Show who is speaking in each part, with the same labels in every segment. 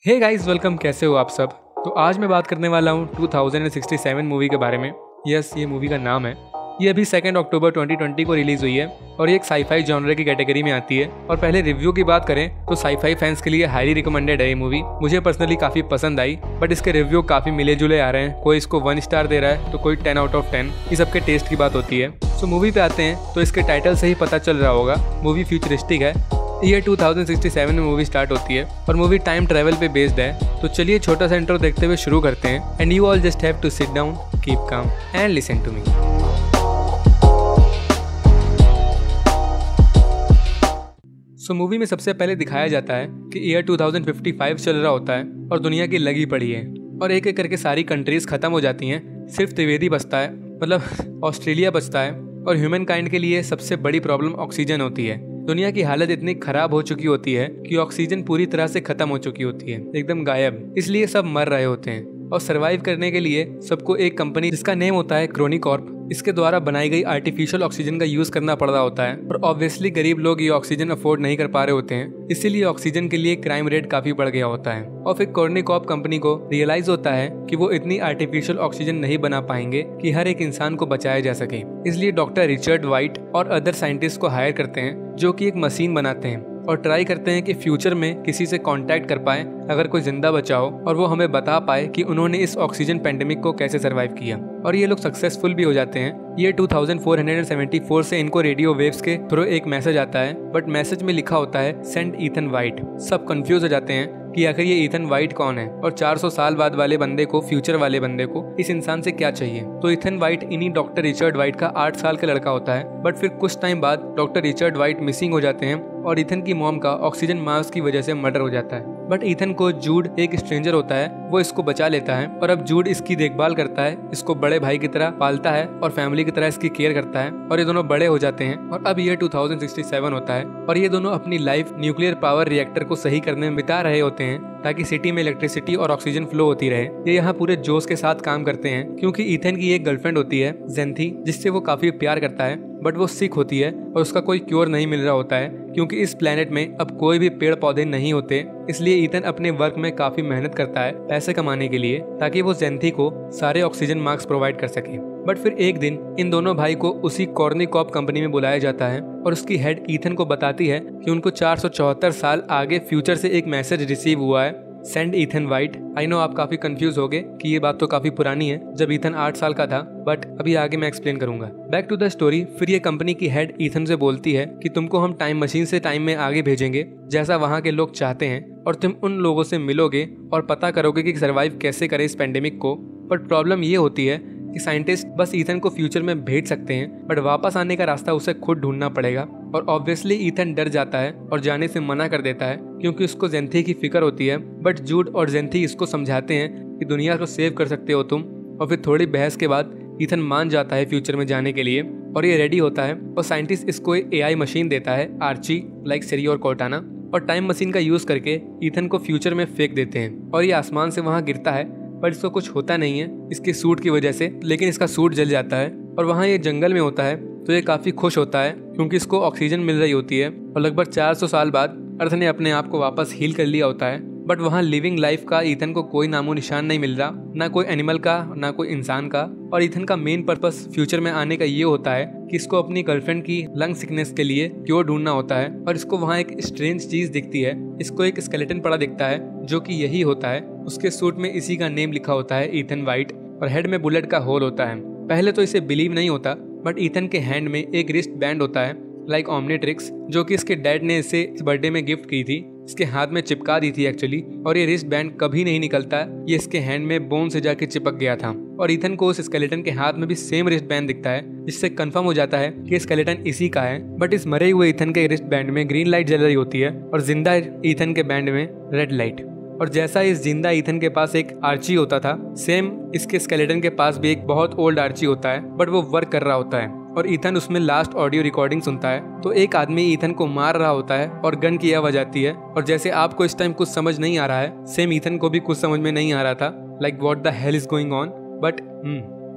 Speaker 1: Hey guys, welcome. कैसे हो आप सब? तो आज मैं बात करने वाला हूँ 2067 मूवी के बारे में। यस, ये मूवी का नाम है। ये अभी 2 अक्टूबर 2020 को रिलीज हुई है और ये एक साईफाई जॉनर की कैटेगरी में आती है। और पहले रिव्यू की बात करें तो साईफाई फैंस के लिए हाईली रिकमेंडेड है ये मूवी। मुझे पर्सनली काफी पसंद आई, बट इसके रिव्यू काफी मिले जुले आ रहे हैं। कोई इसको 1 स्टार दे रहा है तो कोई 10 आउट ऑफ 10। ये सबके टेस्ट की बात होती है। सो मूवी पे आते हैं तो इसके टाइटल से ही पता चल रहा होगा मूवी फ्यूचरिस्टिक है। ईयर 2067 में मूवी स्टार्ट होती है और मूवी टाइम ट्रेवल पे बेस्ड है। तो चलिए छोटा सा इंट्रो देखते हुए शुरू करते हैं। And you all just have to sit down, keep calm and listen to me. So movie में सबसे पहले दिखाया जाता है कि ईयर 2055 चल रहा होता है और दुनिया की लगी पड़ी है और एक एक करके सारी कंट्रीज खत्म हो जाती हैं। सिर्फ त्रिवेदी बचता है, मतलब ऑस्ट्रेलिया बचता है। और ह्यूमन काइंड के लिए सबसे बड़ी प्रॉब्लम ऑक्सीजन होती है। दुनिया की हालत इतनी खराब हो चुकी होती है कि ऑक्सीजन पूरी तरह से खत्म हो चुकी होती है, एकदम गायब। इसलिए सब मर रहे होते हैं और सरवाइव करने के लिए सबको एक कंपनी जिसका नेम होता है क्रोनिकॉर्प, इसके द्वारा बनाई गई आर्टिफिशियल ऑक्सीजन का यूज करना पड़ रहा होता है। और ऑब्वियसली गरीब लोग ये ऑक्सीजन अफोर्ड नहीं कर पा रहे होते हैं, इसीलिए ऑक्सीजन के लिए क्राइम रेट काफी बढ़ गया होता है। और फिर क्रोनिकॉर्प कंपनी को रियलाइज होता है कि वो इतनी आर्टिफिशियल ऑक्सीजन नहीं बना पाएंगे कि हर एक इंसान को बचाया जा सके। इसलिए डॉक्टर रिचर्ड वाइट और अदर साइंटिस्ट को हायर करते हैं जो कि एक मशीन बनाते हैं और ट्राई करते हैं कि फ्यूचर में किसी से कांटेक्ट कर पाए अगर कोई जिंदा बचा हो और वो हमें बता पाए कि उन्होंने इस ऑक्सीजन पेंडेमिक को कैसे सरवाइव किया। और ये लोग सक्सेसफुल भी हो जाते हैं। ये 2474 से इनको रेडियो वेव्स के थ्रू एक मैसेज आता है, बट मैसेज में लिखा होता है सेंड ईथन वाइट। सब कंफ्यूज हो जाते हैं कि आखिर ये ईथन वाइट कौन है और 400 साल बाद वाले बंदे को, फ्यूचर वाले बंदे को इस इंसान से क्या चाहिए। तो ईथन वाइट इन्हीं डॉक्टर रिचर्ड वाइट का 8 साल का लड़का होता है। बट फिर कुछ टाइम बाद डॉक्टर रिचर्ड वाइट मिसिंग हो जाते हैं और ईथन की मॉम का ऑक्सीजन मास्क की वजह से मर्डर हो जाता है। बट ईथन को जूड, एक स्ट्रेंजर होता है, वो इसको बचा लेता है और अब जूड इसकी देखभाल करता है, इसको बड़े भाई की तरह पालता है और फैमिली की तरह इसकी केयर करता है। और ये दोनों बड़े हो जाते हैं और अब ये 2067 होता है और ये दोनों अपनी लाइफ न्यूक्लियर पावर रिएक्टर को सही करने में बिता रहे होते हैं ताकि सिटी में इलेक्ट्रिसिटी और ऑक्सीजन फ्लो होती रहे। ये यहाँ पूरे जोश के साथ काम करते हैं क्योंकि ईथन की एक गर्लफ्रेंड होती है जेंथी, जिससे वो काफी प्यार करता है। बट वो सिक होती है और उसका कोई क्योर नहीं मिल रहा होता है क्योंकि इस प्लेनेट में अब कोई भी पेड़ पौधे नहीं होते। इसलिए ईथन अपने वर्क में काफी मेहनत करता है पैसे कमाने के लिए ताकि वो जेंथी को सारे ऑक्सीजन मास्क प्रोवाइड कर सके। बट फिर एक दिन इन दोनों भाई को उसी कॉर्निकॉर्प कंपनी में बुलाया जाता है और उसकी हेड ईथन को बताती है कि उनको 474 साल आगे फ्यूचर से एक मैसेज रिसीव हुआ है, send Ethan White. I know आप काफी कंफ्यूज हो गए कि ये बात तो काफी पुरानी है, जब ईथन 8 साल का था, बट अभी आगे मैं एक्सप्लेन करूंगा। Back to the story. फिर ये कंपनी की हेड ईथन से बोलती है कि तुमको हम टाइम मशीन से टाइम में आगे भेजेंगे जैसा वहाँ के लोग चाहते हैं और तुम उन लोगों से मिलोगे और पता करोगे कि सर्वाइव कैसे करें इस पेंडेमिक को। बट प्रॉब्लम ये होती है कि साइंटिस्ट बस ईथन को फ्यूचर में भेज सकते हैं, बट वापस आने का रास्ता उसे खुद ढूंढना पड़ेगा। और ऑब्वियसली ईथन डर जाता है और जाने से मना कर देता है क्योंकि उसको जेंथी की फिक्र होती है। बट जूड और जेंथी इसको समझाते हैं कि दुनिया को सेव कर सकते हो तुम। और फिर थोड़ी बहस के बाद ईथन मान जाता है फ्यूचर में जाने के लिए और ये रेडी होता है। और साइंटिस्ट इसको एक AI मशीन देता है, आर्ची, लाइक सिरी और कोर्टाना, और टाइम मशीन का यूज करके ईथन को फ्यूचर में फेंक देते हैं और ये आसमान से वहाँ गिरता है। पर इसको कुछ होता नहीं है इसके सूट की वजह से, लेकिन इसका सूट जल जाता है। और वहाँ ये जंगल में होता है तो ये काफी खुश होता है क्योंकि इसको ऑक्सीजन मिल रही होती है और लगभग 400 साल बाद अर्थ ने अपने आप को वापस हील कर लिया होता है। बट वहाँ लिविंग लाइफ का ईथन को कोई नामो निशान नहीं मिल रहा, ना कोई एनिमल का ना कोई इंसान का। और ईथन का मेन पर्पस फ्यूचर में आने का ये होता है कि इसको अपनी गर्लफ्रेंड की लंग सिकनेस के लिए क्योर ढूंढना होता है। और इसको वहाँ एक स्ट्रेंज चीज दिखती है, इसको एक स्केलेटन पड़ा दिखता है जो कि यही होता है। उसके सूट में इसी का नेम लिखा होता है, ईथन वाइट, और हेड में बुलेट का होल होता है। पहले तो इसे बिलीव नहीं होता, बट ईथन के हैंड में एक रिस्ट बैंड होता है, लाइक ओमनीट्रिक्स, जो कि इसके डैड ने इसे इस बर्थडे में गिफ्ट की थी। इसके हाथ में चिपका दी थी एक्चुअली, और ये रिस्ट बैंड कभी नहीं निकलता, ये इसके हैंड में बोन से जाके चिपक गया था। और ईथन को उस स्केलेटन के हाथ में भी सेम रिस्ट बैंड दिखता है, जिससे कंफर्म हो जाता है कि स्केलेटन इसी का है। बट इस मरे हुए ईथन के रिस्ट बैंड में ग्रीन लाइट जल रही होती है और जिंदा ईथन के बैंड में रेड लाइट। और जैसा इस जिंदा ईथन के पास एक आर्ची होता था, सेम इसके स्केलेटन के पास भी एक बहुत ओल्ड आर्ची होता है, बट वो वर्क कर रहा होता है। और ईथन उसमें लास्ट ऑडियो रिकॉर्डिंग सुनता है तो एक आदमी ईथन को मार रहा होता है और गन की आवाज आती है। और जैसे आपको इस टाइम कुछ समझ नहीं आ रहा है, सेम ईथन को भी कुछ समझ में नहीं आ रहा था, like what the hell is going on. But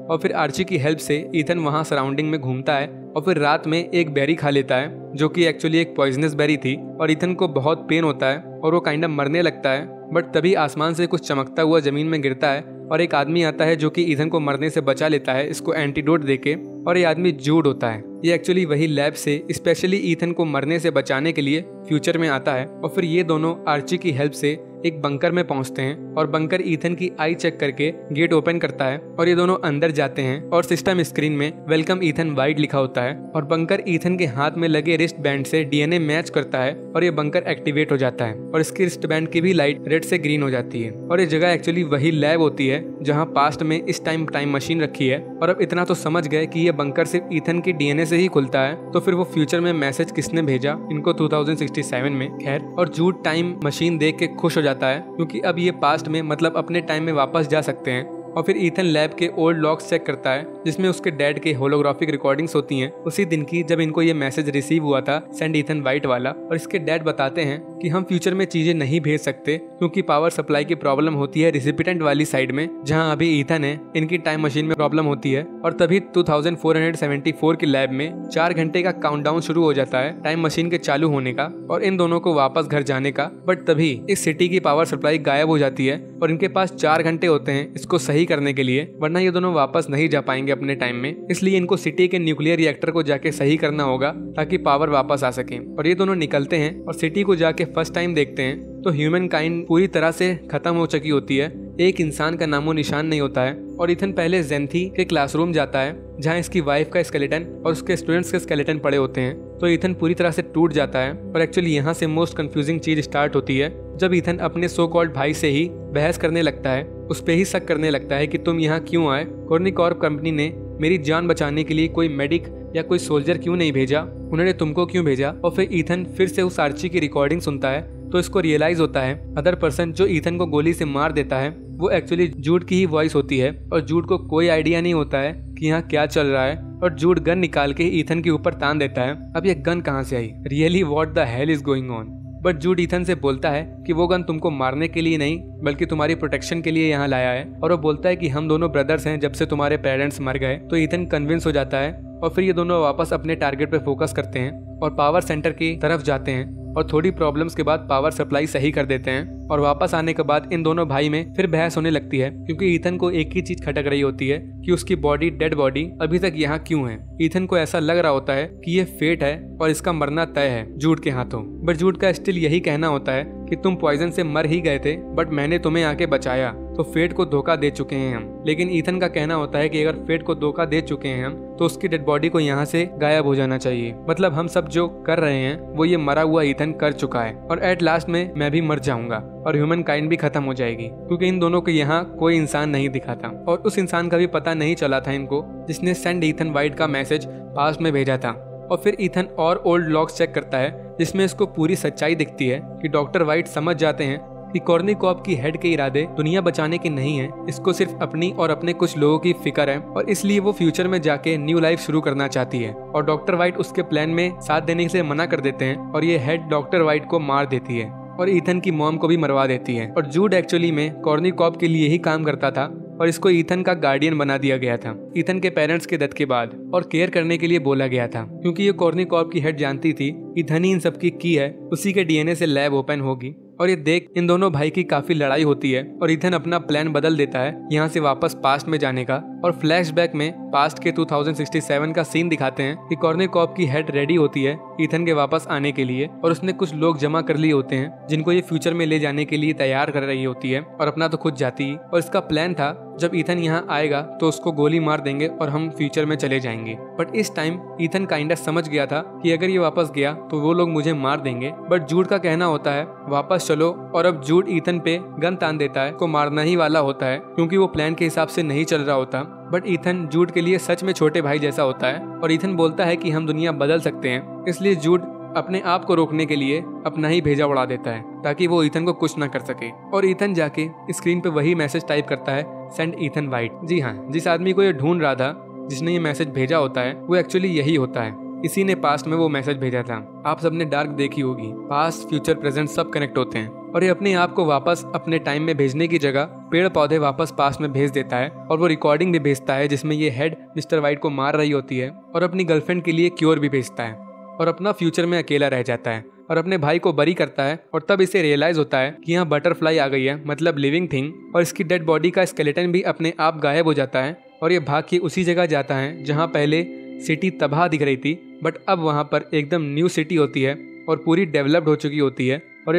Speaker 1: और फिर आर्ची की हेल्प से ईथन वहाँ सराउंडिंग में घूमता है और फिर रात में एक बेरी खा लेता है जो कि एक्चुअली एक पॉइजनस बेरी थी और ईथन को बहुत पेन होता है और वो काइंड ऑफ मरने लगता है। बट तभी आसमान से कुछ चमकता हुआ जमीन में गिरता है और एक आदमी आता है जो कि ईथन को मरने से बचा लेता है इसको एंटीडोट देके, और ये आदमी जूड होता है। ये एक्चुअली वही लैब से स्पेशली ईथन को मरने से बचाने के लिए फ्यूचर में आता है और फिर ये दोनों आर्ची की हेल्प से एक बंकर में पहुंचते हैं और बंकर ईथन की आई चेक करके गेट ओपन करता है और ये दोनों अंदर जाते हैं और सिस्टम स्क्रीन में वेलकम ईथन वाइट लिखा होता है और बंकर ईथन के हाथ में लगे रिस्ट बैंड से डीएनए मैच करता है और ये बंकर एक्टिवेट हो जाता है और इसकी रिस्ट बैंड की भी लाइट रेड से ग्रीन हो जाती है। और ये जगह एक्चुअली वही लैब होती है जहाँ पास्ट में इस टाइम मशीन रखी है। और अब इतना तो समझ गए कि ये बंकर सिर्फ ईथन की डीएनए से ही खुलता है, तो फिर वो फ्यूचर में मैसेज किसने भेजा इनको 2067 में। खैर, और जूड टाइम मशीन देख के खुश हो जाता है क्योंकि अब ये पास्ट में मतलब अपने टाइम में वापस जा सकते हैं। और फिर ईथन लैब के ओल्ड लॉग्स चेक करता है जिसमें उसके डैड के होलोग्राफिक रिकॉर्डिंग्स होती हैं उसी दिन की जब इनको ये मैसेज रिसीव हुआ था सेंड ईथन वाइट वाला। और इसके डैड बताते हैं कि हम फ्यूचर में चीजें नहीं भेज सकते क्योंकि पावर सप्लाई की प्रॉब्लम होती है रिसिपिटेंट वाली साइड में जहां अभी ईथन है, इनकी टाइम मशीन में प्रॉब्लम होती है। और तभी 2474 की लैब में 4 घंटे का काउंटडाउन शुरू हो जाता है टाइम मशीन के चालू होने का और इन दोनों को वापस घर जाने का। बट तभी इस सिटी की पावर सप्लाई गायब हो जाती है और इनके पास 4 घंटे होते हैं इसको सही करने के लिए, वरना ये दोनों वापस नहीं जा पाएंगे अपने टाइम में। इसलिए इनको सिटी के न्यूक्लियर रिएक्टर को जाके सही करना होगा ताकि पावर वापस आ सके। और ये दोनों निकलते हैं और सिटी को जाके फर्स्ट टाइम देखते हैं तो ह्यूमन काइंड पूरी तरह से खत्म हो चुकी होती है, एक इंसान का नामो निशान नहीं होता है। और ईथन पहले जेंथी के क्लासरूम जाता है जहाँ इसकी वाइफ का स्केलेटन और उसके स्टूडेंट्स के स्केलेटन पड़े होते हैं, तो ईथन पूरी तरह से टूट जाता है। और एक्चुअली यहाँ से मोस्ट कंफ्यूजिंग चीज स्टार्ट होती है जब ईथन अपने सो कॉल्ड भाई से ही बहस करने लगता है, उस पे ही शक करने लगता है कि तुम यहाँ क्यों आए, कॉर्निकॉर्प कंपनी ने मेरी जान बचाने के लिए कोई मेडिक या कोई सोल्जर क्यों नहीं भेजा, उन्होंने तुमको क्यों भेजा। और फिर ईथन फिर से उस आर्ची की रिकॉर्डिंग सुनता है तो इसको रियलाइज होता है अदर पर्सन जो ईथन को गोली से मार देता है वो एक्चुअली जूड की ही वॉइस होती है और जूड को कोई आइडिया नहीं होता है कि यहाँ क्या चल रहा है। और जूड गन निकाल के ईथन के ऊपर तान देता है। अब ये गन कहाँ से आई, really what the hell is going on. But Jude Ethan से बोलता है कि वो गन तुमको मारने के लिए नहीं बल्कि तुम्हारी प्रोटेक्शन के लिए यहाँ लाया है। और वो बोलता है कि हम दोनों ब्रदर्स हैं जब से तुम्हारे पेरेंट्स मर गए। तो ईथन कन्विंस हो जाता है और फिर ये दोनों वापस अपने टारगेट पे फोकस करते हैं और पावर सेंटर की तरफ जाते हैं और थोड़ी प्रॉब्लम्स के बाद पावर सप्लाई सही कर देते हैं। और वापस आने के बाद इन दोनों भाई में फिर बहस होने लगती है क्योंकि ईथन को एक ही चीज खटक रही होती है कि उसकी बॉडी, डेड बॉडी अभी तक यहाँ क्यों है। ईथन को ऐसा लग रहा होता है कि ये फेट है और इसका मरना तय है जूड के हाथों। बट जूड का स्टिल यही कहना होता है कि तुम पॉइजन से मर ही गए थे बट मैंने तुम्हें आके बचाया, तो फेट को धोखा दे चुके हैं हम। लेकिन ईथन का कहना होता है कि अगर फेट को धोखा दे चुके हैं हम तो उसकी डेड बॉडी को यहाँ से गायब हो जाना चाहिए। मतलब हम सब जो कर रहे हैं वो ये मरा हुआ ईथन कर चुका है और एट लास्ट में मैं भी मर जाऊंगा और ह्यूमन काइंड भी खत्म हो जाएगी क्योंकि इन दोनों को यहाँ कोई इंसान नहीं दिखा था और उस इंसान का भी पता नहीं चला था इनको जिसने सेंड ईथन वाइट का मैसेज पास्ट में भेजा था। और फिर ईथन और ओल्ड लॉग्स चेक करता है जिसमें इसको पूरी सच्चाई दिखती है कि डॉक्टर वाइट समझ जाते हैं कि कॉर्निकॉर्प की हेड के इरादे दुनिया बचाने के नहीं है, इसको सिर्फ अपनी और अपने कुछ लोगों की फिक्र है और इसलिए वो फ्यूचर में जाके न्यू लाइफ शुरू करना चाहती है। और डॉक्टर वाइट उसके प्लान में साथ देने से मना कर देते हैं और ये हेड डॉक्टर वाइट को मार देती है और ईथन की मॉम को भी मरवा देती है। और जूड एक्चुअली में कॉर्निकॉर्प के लिए ही काम करता था और इसको ईथन का गार्डियन बना दिया गया था ईथन के पेरेंट्स के डेथ के बाद और केयर करने के लिए बोला गया था क्योंकि ये कॉर्निकॉर्प की हेड जानती थी ईथन ही इन सब की है, उसी के डीएनए से लैब ओपन होगी। और ये देख इन दोनों भाई की काफी लड़ाई होती है और ईथन अपना प्लान बदल देता है यहाँ से वापस पास्ट में जाने का। और फ्लैशबैक में पास्ट के 2067 का सीन दिखाते हैं कि कॉर्निकॉर्प की हेड रेडी होती है ईथन के वापस आने के लिए और उसने कुछ लोग जमा कर लिए होते हैं जिनको ये फ्यूचर में ले जाने के लिए तैयार कर रही होती है और अपना तो खुद जाती है। और इसका प्लान था जब ईथन यहाँ आएगा तो उसको गोली मार देंगे और हम फ्यूचर में चले जाएंगे। बट इस टाइम ईथन काइंडा समझ गया था कि अगर ये वापस गया तो वो लोग मुझे मार देंगे। बट जूड का कहना होता है वापस चलो और अब जूड ईथन पे गन तान देता है, को मारना ही वाला होता है क्योंकि वो प्लान के हिसाब से नहीं चल रहा होता। बट ईथन जूड के लिए सच में छोटे भाई जैसा होता है और ईथन बोलता है कि हम दुनिया बदल सकते हैं, इसलिए जूड अपने आप को रोकने के लिए अपना ही भेजा उड़ा देता है ताकि वो ईथन को कुछ ना कर सके। और ईथन जाके स्क्रीन पे वही मैसेज टाइप करता है, सेंड ईथन वाइट। जी हाँ, जिस आदमी को ये ढूंढ रहा था जिसने ये मैसेज भेजा होता है वो एक्चुअली यही होता है, इसी ने पास्ट में वो मैसेज भेजा था। आप सबने डार्क देखी होगी, पास्ट फ्यूचर प्रेजेंट सब कनेक्ट होते हैं और ये अपने आप को वापस अपने टाइम में भेजने की जगह पेड़ पौधे वापस पास्ट में भेज देता है और वो रिकॉर्डिंग भी भेजता है जिसमें ये हेड मिस्टर वाइट को मार रही होती है और अपनी गर्लफ्रेंड के लिए क्योर भी भेजता है और अपना फ्यूचर में अकेला रह जाता है और अपने भाई को बरी करता है। और तब इसे रियलाइज होता है कि यहाँ बटरफ्लाई आ गई है, मतलब लिविंग थिंग, और इसकी डेड बॉडी का स्केलेटन भी अपने आप गायब हो जाता है और ये भाग के उसी जगह जाता है जहाँ पहले सिटी तबाह दिख रही थी, बट अब वहाँ पर एकदम न्यू सिटी होती है और पूरी डेवलप्ड हो चुकी होती है और ये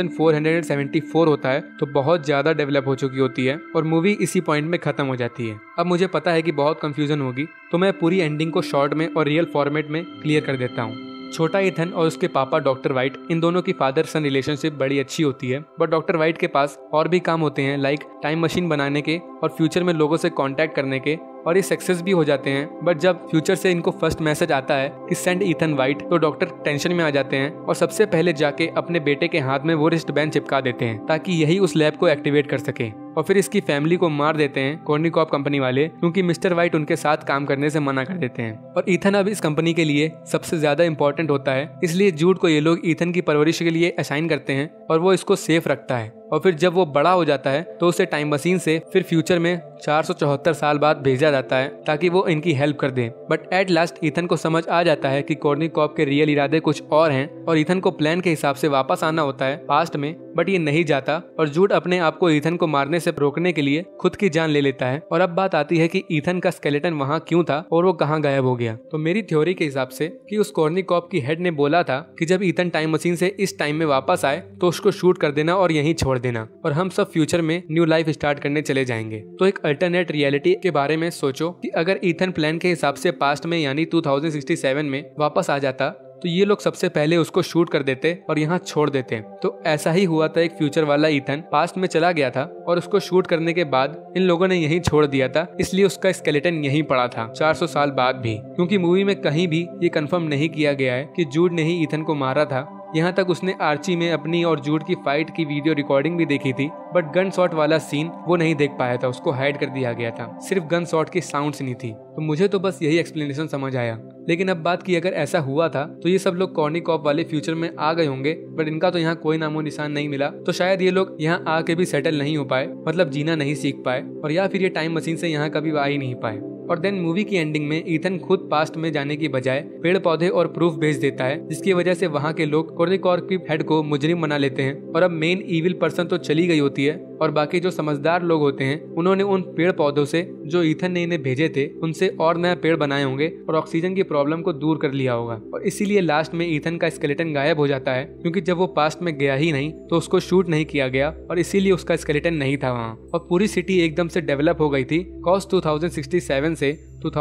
Speaker 1: 2474 होता है, तो बहुत ज़्यादा डेवलप हो चुकी होती है और मूवी इसी पॉइंट में ख़त्म हो जाती है। अब मुझे पता है कि बहुत कंफ्यूजन होगी, तो मैं पूरी एंडिंग को शॉर्ट में और रियल फॉर्मेट में क्लियर कर देता हूँ। छोटा ईथन और उसके पापा डॉक्टर वाइट, इन दोनों की फादर सन रिलेशनशिप बड़ी अच्छी होती है, बट डॉक्टर वाइट के पास और भी काम होते हैं, लाइक टाइम मशीन बनाने के और फ्यूचर में लोगों से कांटेक्ट करने के, और ये सक्सेस भी हो जाते हैं। बट जब फ्यूचर से इनको फर्स्ट मैसेज आता है कि सेंड ईथन वाइट, तो डॉक्टर टेंशन में आ जाते हैं और सबसे पहले जाके अपने बेटे के हाथ में वो रिस्ट बैंड चिपका देते हैं ताकि यही उस लैब को एक्टिवेट कर सके। और फिर इसकी फैमिली को मार देते हैं कॉर्निकॉप कंपनी वाले, क्योंकि मिस्टर वाइट उनके साथ काम करने से मना कर देते हैं। और ईथन अब इस कंपनी के लिए सबसे ज्यादा इंपॉर्टेंट होता है, इसलिए जूड को ये लोग ईथन की परवरिश के लिए असाइन करते हैं और वो इसको सेफ रखता है। और फिर जब वो बड़ा हो जाता है तो उसे टाइम मशीन से फिर फ्यूचर में 474 साल बाद भेजा जाता है ताकि वो इनकी हेल्प कर दे। बट एट लास्ट ईथन को समझ आ जाता है कि कॉर्निकॉप के रियल इरादे कुछ और हैं और ईथन को प्लान के हिसाब से वापस आना होता है पास्ट में, बट ये नहीं जाता और जूड अपने आप को ईथन को मारने से रोकने के लिए खुद की जान ले लेता है। और अब बात आती है कि ईथन का स्केलेटन वहाँ क्यों था और वो कहाँ गायब हो गया। तो मेरी थ्योरी के हिसाब से कि उस कॉर्निकॉप की हेड ने बोला था कि जब ईथन टाइम मशीन से इस टाइम में वापस आए तो उसको शूट कर देना और यहीं छोड़ देना और हम सब फ्यूचर में न्यू लाइफ स्टार्ट करने चले जाएंगे। तो एक अल्टरनेट रियलिटी के बारे में सोचो कि अगर ईथन प्लान के हिसाब से पास्ट में यानी 2067 में वापस आ जाता तो ये लोग सबसे पहले उसको शूट कर देते और यहाँ छोड़ देते। तो ऐसा ही हुआ था, एक फ्यूचर वाला ईथन पास्ट में चला गया था और उसको शूट करने के बाद इन लोगों ने यहीं छोड़ दिया था, इसलिए उसका स्केलेटन यहीं पड़ा था 400 साल बाद भी, क्योंकि मूवी में कहीं भी ये कंफर्म नहीं किया गया है कि जूड ने ही ईथन को मारा था। यहाँ तक उसने आर्ची में अपनी और जूड की फाइट की वीडियो रिकॉर्डिंग भी देखी थी, बट गन शॉट वाला सीन वो नहीं देख पाया था, उसको हाइड कर दिया गया था, सिर्फ गन शॉट की साउंड नहीं थी। तो मुझे तो बस यही एक्सप्लेनेशन समझ आया। लेकिन अब बात की अगर ऐसा हुआ था तो ये सब लोग कॉर्निकॉप वाले फ्यूचर में आ गए होंगे, बट इनका तो यहाँ कोई नामो निशान नहीं मिला, तो शायद ये लोग यहाँ आके भी सेटल नहीं हो पाए, मतलब जीना नहीं सीख पाए, और या फिर ये टाइम मशीन से यहाँ कभी आ ही नहीं पाए। और देन मूवी की एंडिंग में ईथन खुद पास्ट में जाने की बजाय पेड़ पौधे और प्रूफ भेज देता है, जिसकी वजह से वहाँ के लोग कॉर्निकॉप की हेड को मुजरिम बना लेते हैं। और अब मेन इविल पर्सन तो चली गई होती है और बाकी जो समझदार लोग होते हैं उन्होंने उन पेड़ पौधों से जो ईथन ने इन्हें भेजे थे उनसे और नया पेड़ बनाए होंगे और ऑक्सीजन की प्रॉब्लम को दूर कर लिया होगा। और इसीलिए लास्ट में ईथन का स्केलेटन गायब हो जाता है, क्योंकि जब वो पास्ट में गया ही नहीं तो उसको शूट नहीं किया गया और इसीलिए उसका स्केलेटन नहीं था वहाँ। और पूरी सिटी एकदम से डेवलप हो गई थी, कॉस 2067 से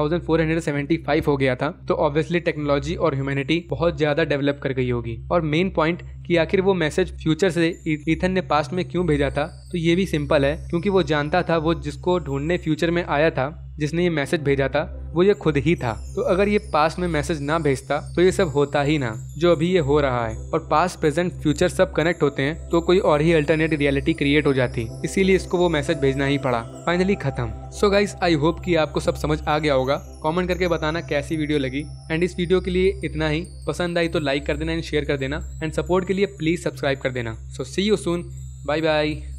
Speaker 1: 2475 हो गया था, तो ऑब्वियसली टेक्नोलॉजी और ह्यूमैनिटी बहुत ज्यादा डेवलप कर गई होगी। और मेन पॉइंट कि आखिर वो मैसेज फ्यूचर से ईथन ने पास्ट में क्यों भेजा था, तो ये भी सिंपल है, क्योंकि वो जानता था वो जिसको ढूंढने फ्यूचर में आया था, जिसने ये मैसेज भेजा था, वो ये खुद ही था। तो अगर ये पास्ट में मैसेज ना भेजता तो ये सब होता ही ना जो अभी ये हो रहा है। और पास्ट प्रेजेंट फ्यूचर सब कनेक्ट होते हैं तो कोई और ही अल्टरनेट रियलिटी क्रिएट हो जाती, इसीलिए इसको वो मैसेज भेजना ही पड़ा। फाइनली खत्म। सो गाइस, आई होप कि आपको सब समझ आ गया होगा। कमेंट करके बताना कैसी वीडियो लगी, एंड इस वीडियो के लिए इतना ही। पसंद आई तो लाइक कर देना एंड शेयर कर देना, एंड सपोर्ट के लिए प्लीज सब्सक्राइब कर देना। So see you soon, bye bye.